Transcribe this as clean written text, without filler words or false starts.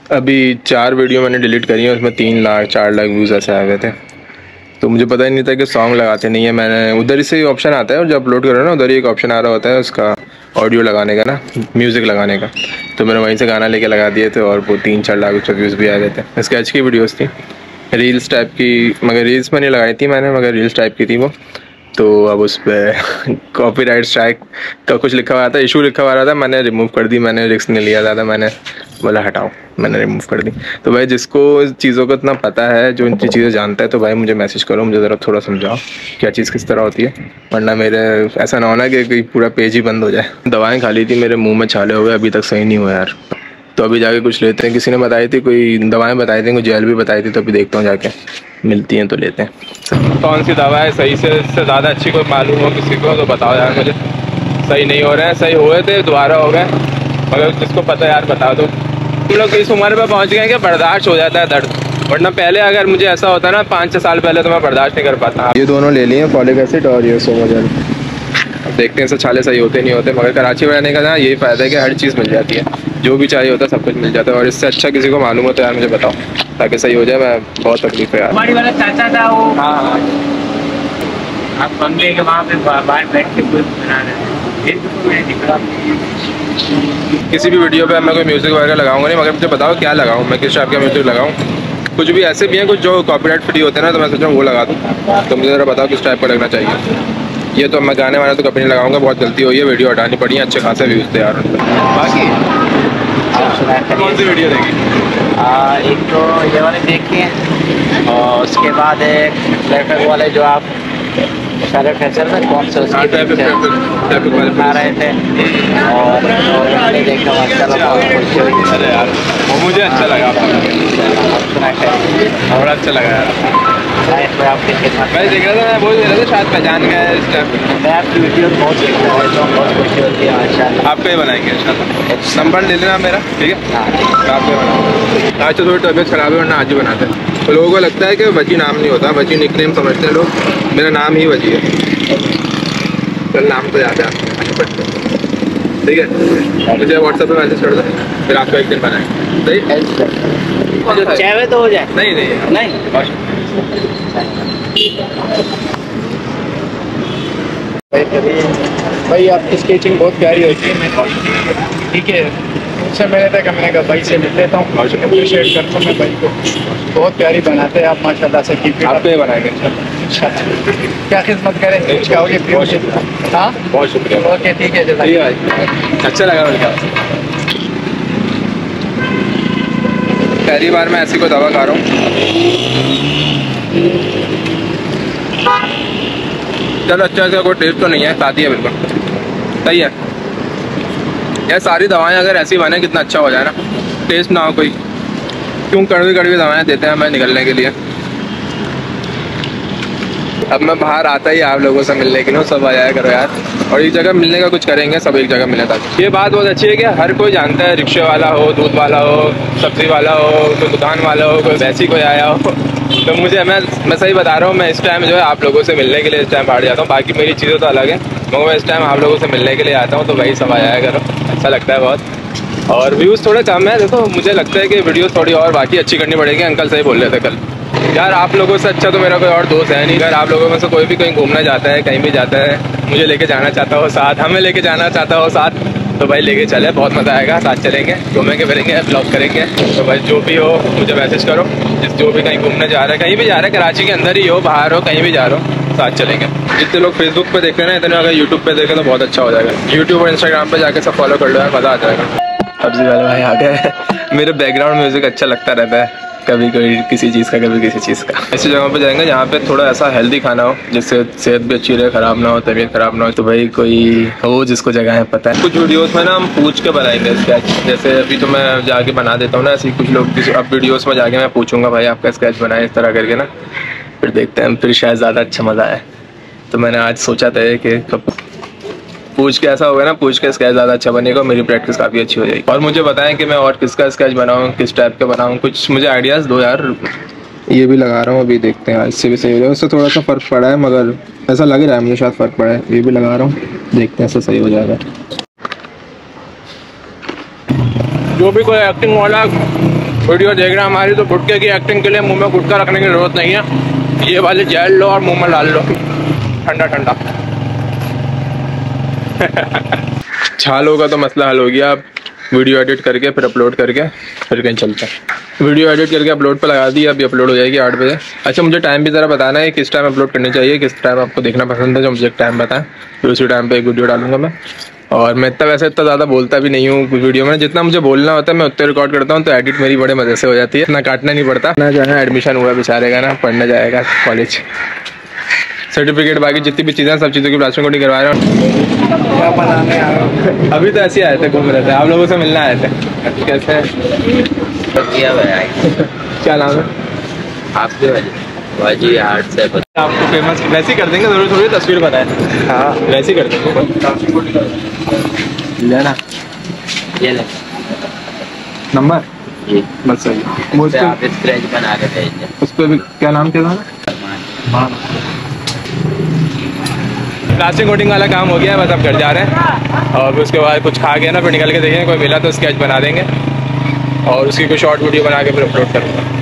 अभी 4 वीडियो मैंने डिलीट करी है, उसमें 3 लाख 4 लाख व्यूज़ ऐसे आ गए थे। तो मुझे पता ही नहीं था कि सॉन्ग लगाते नहीं है। मैंने उधर से ही ऑप्शन आता है और जब अपलोड करो ना उधर ही एक ऑप्शन आ रहा होता है उसका ऑडियो लगाने का ना, म्यूज़िक लगाने का। तो मैंने वहीं से गाना लेके लगा दिए थे और वो 3-4 लाख उसके व्यूज़ भी आ गए थे। स्केच की वीडियोस थी, रील्स टाइप की, मगर रील्स में नहीं लगाई थी मैंने, मगर रील्स टाइप की थी वो। तो अब उस पर कॉपीराइट स्ट्राइक का कुछ लिखा हुआ था, इशू लिखा हुआ था, मैंने रिमूव कर दी। मैंने रिस्क नहीं लिया ज़्यादा, मैंने बोला हटाओ, मैंने रिमूव कर दी। तो भाई जिसको चीज़ों को इतना पता है, जो इनकी चीज़ें जानता है, तो भाई मुझे मैसेज करो, मुझे ज़रा थोड़ा समझाओ क्या चीज़ किस तरह होती है, वरना मेरे ऐसा ना होना कि पूरा पेज ही बंद हो जाए। दवाएँ खा ली थी, मेरे मुँह में छाले हो गए, अभी तक सही नहीं हुआ यार। तो अभी जाके कुछ लेते हैं, किसी ने बताई थी, कोई दवाएं बताई थी, कोई जेल भी बताई थी, तो अभी देखता हूँ जाके मिलती हैं तो लेते हैं। कौन सी दवा है सही से इससे ज़्यादा अच्छी कोई मालूम हो किसी को तो बताओ यार मुझे। सही नहीं हो रहे हैं, सही हुए थे दोबारा हो गए, मगर जिसको पता यार बता दो। तुम लोग इस उम्र पर पहुँच गए हैं कि बर्दाश्त हो जाता है दर्द, वरना पहले अगर मुझे ऐसा होता ना 5-6 साल पहले तो मैं बर्दाश्त नहीं कर पाता। ये दोनों ले लिए फॉलिक एसिड और ये सोमोजेल। अब देखते हैं इससे छाले सही होते नहीं होते, मगर कराची में रहने का ना यही फ़ायदा है कि हर चीज़ मिल जाती है, जो भी चाहिए होता है सब कुछ मिल जाता है। और इससे अच्छा किसी को मालूम हो तो यार मुझे बताओ ताकि सही हो जाए। मैं बहुत तकलीफ है यार। हमारी वाला चाचा था वो, हाँ आप बंगले के वहाँ पे बाहर बैठ के बना रहे हैं। किसी भी वीडियो पे मैं कोई म्यूज़िक वगैरह लगाऊंगा नहीं, मगर मुझे बताओ क्या लगाऊं, मैं किस टाइप का म्यूज़िक लगाऊं। कुछ भी ऐसे भी हैं कुछ जो कॉपीराइट फ्री होते हैं ना, तो मैं सोचा वो लगा दूँ। तो मुझे ज़रा बताओ किस टाइप का लगना चाहिए। ये तो मैं गाने वाला तो कभी नहीं लगाऊंगा, बहुत गलती हुई है, वीडियो हटानी पड़ी है, अच्छे खासे व्यूज़ थे यार उन पर। बाकी कौन सी वीडियो देखी? एक तो ये वाले देखिए, और उसके बाद एक ट्रैफिक वाले जो आप सारे फैसल में कौन से उसके बना रहे थे, और मैंने देखा माशाल्लाह बहुत खुशी हुई। अरे यार वो मुझे अच्छा लगा, बड़ा अच्छा लगा यार। आपकी खिदमत मैं देख रहा था, मैं बोल रहा था शायद पहचान गया है इस टाइम। मैं आपकी वीडियो बहुत देखता रहता हूँ, बहुत खुशी होती है माशाल्लाह। आपको ही बनाएंगे इंशाल्लाह, नंबर ले लेना मेरा, ठीक है? हाँ आपको ही बनाऊँगा। आज तो थोड़ी तबीयत ख़राब है, वरना आज ही बनाते हैं। तो लोगों को लगता है कि वजी नाम नहीं होता, वजी निकनेम समझते हैं लोग, मेरा नाम ही वजी है। कल नाम तो याद है आपको, ठीक है? मुझे व्हाट्सएप पे मैसेज कर दो, फिर आपको एक दिन बनाएंगे, सही? चाहे तो हो जाए। नहीं नहीं नहीं भाई आपकी स्केचिंग बहुत प्यारी होती है। मैं ठीक है उनसे मिले थे कि मैंने कहा भाई से मिल लेता हूँ, अप्रिशिएट करता हूँ मैं भाई को, बहुत प्यारी बनाते हैं आप माशाल्लाह से। कीप आपको ही बनाएंगे क्या खिदमत करें, कुछ कहोगे? हाँ बहुत शुक्रिया। ओके ठीक है जनाब, अच्छा लगा मेरे। पहली बार मैं ऐसी कोई दवा खा रहा हूँ। चलो अच्छा है, कोई टेस्ट तो नहीं है, साथ ही है बिल्कुल सही है यार। सारी दवाएं अगर ऐसी बने कितना अच्छा हो जाए ना, टेस्ट ना हो कोई, क्यों कड़वी कड़वी दवाएं देते हैं हमें निकलने के लिए। अब मैं बाहर आता ही आप लोगों से मिलने के लिए, सब आ जाया करो यार, और एक जगह मिलने का कुछ करेंगे, सब एक जगह मिले ताकि। ये बात बहुत अच्छी है कि हर कोई जानता है, रिक्शे वाला हो, दूध वाला हो, सब्जी वाला हो, कोई दुकान वाला हो, कोई वैसी कोई आया हो। तो मुझे मैं सही बता रहा हूँ, मैं इस टाइम जो है आप लोगों से मिलने के लिए इस टाइम बाहर जाता हूँ। बाकी मेरी चीज़ें तो अलग है, मगर मैं इस टाइम आप लोगों से मिलने के लिए आता हूँ, तो वही सब आ जाया करो, अच्छा लगता है बहुत। और व्यूज़ थोड़े कम है, देखो मुझे लगता है कि वीडियो थोड़ी और बाकी अच्छी करनी पड़ेगी। अंकल सही बोल रहे थे कल यार, आप लोगों से अच्छा तो मेरा कोई और दोस्त है नहीं। अगर आप लोगों में से कोई भी कहीं घूमना जाता है, कहीं भी जाता है, मुझे लेके जाना चाहता हो साथ, हमें लेके जाना चाहता हो साथ, तो भाई लेके चले, बहुत मज़ा आएगा, साथ चलेंगे, घूमेंगे फिरेंगे, ब्लॉग करेंगे। तो भाई जो भी हो मुझे मैसेज करो, जो भी कहीं घूमने जा रहा है, कहीं भी जा रहा है, कराची के अंदर ही हो, बाहर हो, कहीं भी जा रहा हो, साथ चलेंगे। जितने लोग फेसबुक पे देख रहे हैं ना, इतने अगर यूट्यूब पे देखें तो बहुत अच्छा हो जाएगा। यूट्यूब और इंस्टाग्राम पे जाके सब फॉलो कर लो यार, मज़ा आ जाएगा। सब्जी वाले भाई आ गए। मेरे बैकग्राउंड म्यूज़िक अच्छा लगता रहता है, कभी कभी किसी चीज़ का, कभी किसी चीज़ का। ऐसी जगहों पे जाएंगे जहाँ पे थोड़ा ऐसा हेल्दी खाना हो, जिससे सेहत भी अच्छी रहे, ख़राब ना हो, तबीयत ख़राब ना हो। तो भाई कोई हो जिसको जगह है पता है। कुछ वीडियोस में ना हम पूछ के बनाएंगे स्केच, जैसे अभी तो मैं जाके बना देता हूँ ना, ऐसे कुछ लोग अब वीडियोस में जाके मैं पूछूंगा भाई आपका स्केच बनाए इस तरह करके ना, फिर देखते हैं, फिर शायद ज़्यादा अच्छा मज़ा आए। तो मैंने आज सोचा था कि पूछ के ऐसा होगा ना, पूछ के स्केच ज़्यादा अच्छा बनेगा, मेरी प्रैक्टिस काफ़ी अच्छी हो जाएगी। और मुझे बताएं कि मैं और किसका स्केच बनाऊँ, किस टाइप का बनाऊँ, कुछ मुझे आइडियाज़ दो यार। ये भी लगा रहा हूँ, अभी देखते हैं इससे भी सही हो जाए। उससे थोड़ा सा फ़र्क पड़ा है, मगर ऐसा लग रहा है मुझे शायद फ़र्क पड़ा है। ये भी लगा रहा हूँ, देखते हैं इससे सही हो जाएगा। जो भी कोई एक्टिंग वाला वीडियो देख रहे हैं हमारी, तो गुटके की एक्टिंग के लिए मुंह में गुटका रखने की जरूरत नहीं है। ये वाले जेल लो और मुंह में डाल लो, ठंडा ठंडा। छालों का तो मसला हल हो गया। अब वीडियो एडिट करके फिर अपलोड करके फिर कहीं चलते हैं। वीडियो एडिट करके अपलोड पर लगा दी, अभी अपलोड हो जाएगी 8 बजे। अच्छा, मुझे टाइम भी ज़रा बताना है किस टाइम अपलोड करनी चाहिए, किस टाइम आपको देखना पसंद है, जो मुझे एक टाइम बताएं, फिर उसी टाइम पे एक वीडियो डालूंगा मैं। और मैं वैसे इतना ज़्यादा बोलता भी नहीं हूँ वीडियो में, जितना मुझे बोलना होता है मैं उतने रिकॉर्ड करता हूँ, तो एडिट मेरी बड़े मज़े से हो जाती है, इतना काटना नहीं पड़ता ना। जो है एडमिशन हुआ बेचारे का ना, पढ़ने जाएगा कॉलेज, सर्टिफिकेट बाकी जितनी भी चीज़ें सब चीज़ों की प्लास्टिक कोटिंग करवा रहे हैं। क्या बनाने आए हो? अभी तो ऐसे ही आए थे, घूम रहे थे, आप लोगों से मिलना आए थे। कैसे हैं? क्या नाम है आपके वाजी आर्ट से आपको? फेमस वैसे ही कर देंगे, जरूर थोड़ी तस्वीर बनाए। हाँ वैसे ही कर देंगे। लेना ये ले नंबर जी, बस सही। मुझसे आप स्क्रैच बना के भेज दें। उस पर भी क्या नाम क्या था? प्लास्टिक कोटिंग वाला काम हो गया है, बस अब घर जा रहे हैं। और फिर उसके बाद कुछ खा के ना फिर निकल के देखेंगे, कोई मिला तो स्केच बना देंगे और उसकी कोई शॉर्ट वीडियो बना के फिर अपलोड करूँगा।